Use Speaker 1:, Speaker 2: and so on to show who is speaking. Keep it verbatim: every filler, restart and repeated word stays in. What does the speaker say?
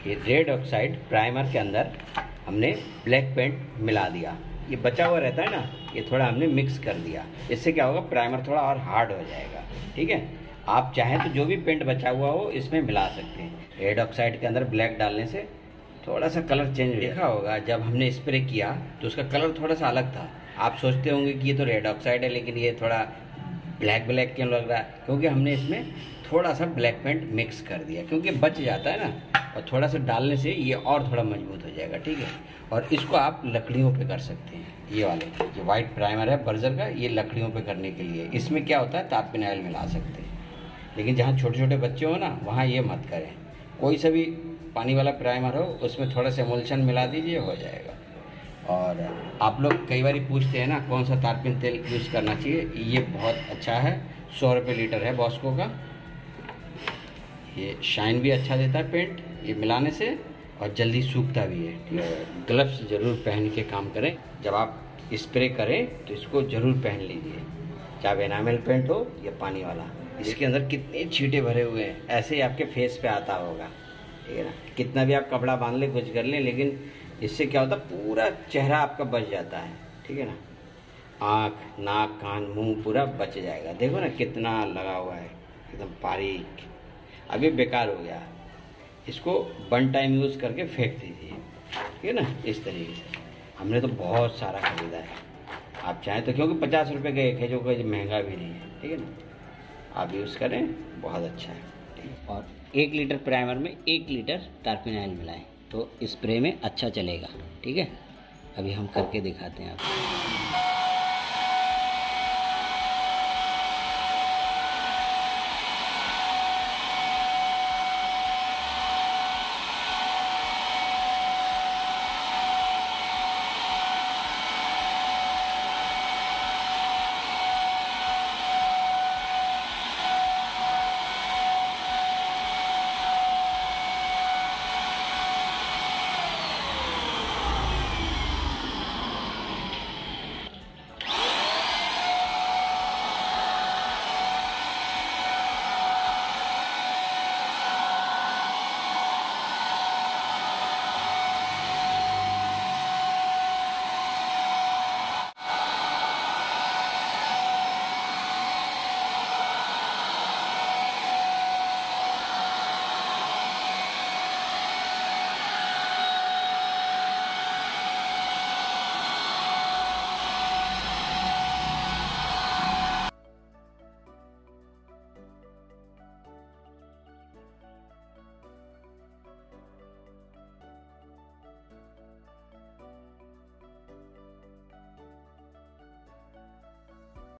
Speaker 1: ये red oxide primer के अंदर हमने ब्लैक पेंट मिला दिया। ये बचा हुआ रहता है ना, ये थोड़ा हमने मिक्स कर दिया। इससे क्या होगा, प्राइमर थोड़ा और हार्ड हो जाएगा। ठीक है, आप चाहें तो जो भी पेंट बचा हुआ हो इसमें मिला सकते हैं। रेड ऑक्साइड के अंदर ब्लैक डालने से थोड़ा सा कलर चेंज हो। देखा होगा जब हमने स्प्रे किया तो उसका कलर थोड़ा सा अलग था। आप सोचते होंगे कि ये तो रेड ऑक्साइड है, लेकिन ये थोड़ा ब्लैक ब्लैक क्यों लग रहा है? क्योंकि हमने इसमें थोड़ा सा ब्लैक पेंट मिक्स कर दिया, क्योंकि बच जाता है ना, और थोड़ा सा डालने से ये और थोड़ा मजबूत हो जाएगा। ठीक है, और इसको आप लकड़ियों पे कर सकते हैं। ये वाले ये वाइट प्राइमर है बर्जर का, ये लकड़ियों पे करने के लिए। इसमें क्या होता है, तारपीन ऑयल मिला सकते हैं, लेकिन जहाँ छोटे छोटे बच्चे हो ना वहाँ ये मत करें। कोई सा भी पानी वाला प्राइमर हो उसमें थोड़ा सा एमल्शन मिला दीजिए, हो जाएगा। और आप लोग कई बार पूछते हैं ना कौन सा तारपीन तेल यूज़ करना चाहिए। ये बहुत अच्छा है, सौ रुपये लीटर है बॉस्को का। ये शाइन भी अच्छा देता है पेंट ये मिलाने से, और जल्दी सूखता भी है। ठीक है, ग्लव्स ज़रूर पहन के काम करें। जब आप स्प्रे करें तो इसको ज़रूर पहन लीजिए, चाहे एनामेल पेंट हो या पानी वाला। इसके अंदर कितने छींटे भरे हुए हैं, ऐसे ही आपके फेस पे आता होगा। ठीक है ना, कितना भी आप कपड़ा बांध लें, कुछ कर लें, लेकिन इससे क्या होता है, पूरा चेहरा आपका बच जाता है। ठीक है ना, आँख, नाक, कान, मुंह पूरा बच जाएगा। देखो ना कितना लगा हुआ है, एकदम बारीक। अभी बेकार हो गया, इसको वन टाइम यूज़ करके फेंक दीजिए। ठीक है ना, इस तरीके से। हमने तो बहुत सारा खरीदा है, आप चाहें तो, क्योंकि पचास रुपये का एक है, जो कोई महंगा भी नहीं है। ठीक है ना, आप यूज़ करें, बहुत अच्छा है। ठीक, और एक लीटर प्राइमर में एक लीटर तारपीन ऑयल मिलाएं तो स्प्रे में अच्छा चलेगा। ठीक है, अभी हम करके दिखाते हैं आपको।